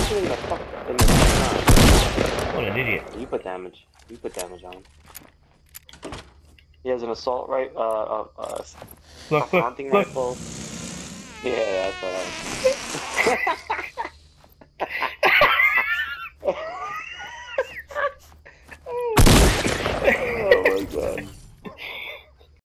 Especially in the front. What an idiot. You put damage. You put damage on him. He has an assault Look, hunting look. rifle. Yeah, that's what I